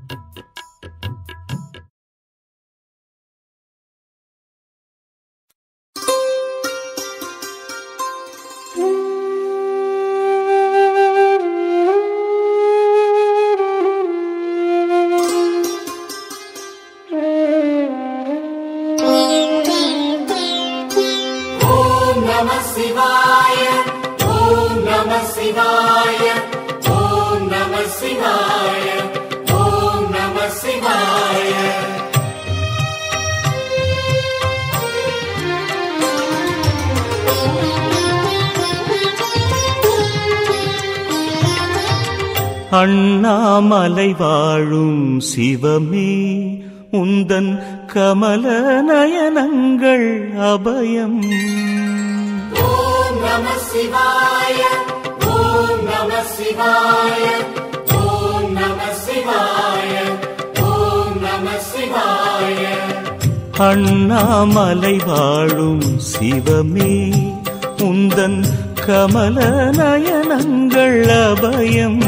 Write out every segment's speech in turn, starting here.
அண்ணாமலை வாழும் சிவமே உந்தன் கமல நயனங்கள் அபயம். ஓம் நம சிவாய ஓம் நம சிவாய ஓம் நம சிவாய ஓம் நம சிவாய. அண்ணாமலை வாழும் சிவமே உந்தன் கமல நயனங்கள் அபயம்.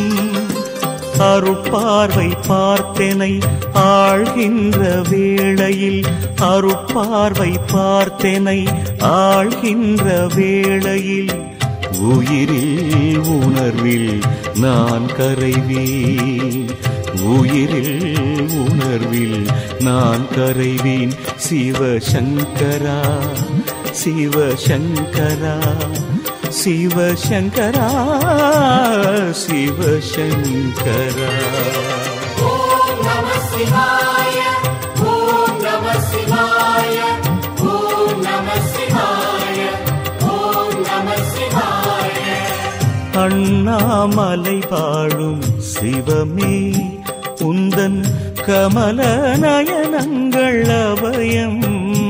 அருட்பார்வை பார்த்தனை ஆழ்கின்ற வேளையில், அருட்பார்வை பார்த்தனை ஆழ்கின்ற வேளையில், உயிரில் உணர்வில் நான் கரைவேன், உயிரில் உணர்வில் நான் கரைவேன். சிவசங்கரா சிவசங்கரா சிவசங்கரா சிவசங்கரா. ஓம் நம சிவாய ஓம் நம சிவாய ஓம் நம சிவாய ஓம் நம சிவாய. அண்ணாமலை வாழும் சிவமே உந்தன் கமல நயனங்கள் அபயம்.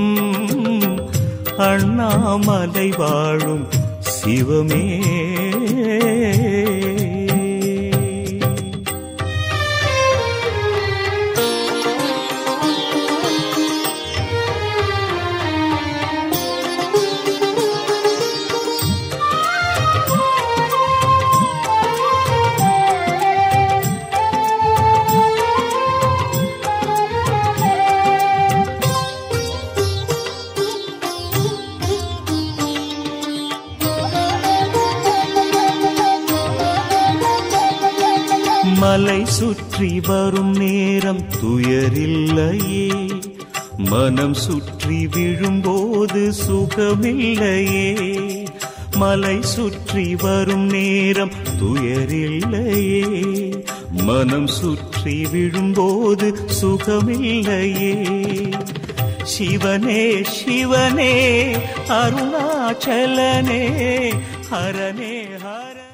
அண்ணாமலை வாழும் சிவமே. மலை சுற்றி வரும் நேரம் துயரில்லையே, மனம் சுற்றி விழும்போது சுகமில்லையே. மலை சுற்றி வரும் நேரம் துயரில்லையே, மனம் சுற்றி விழும்போது சுகமில்லையே. சிவனே சிவனே அருணாச்சலனே ஹரனே ஹர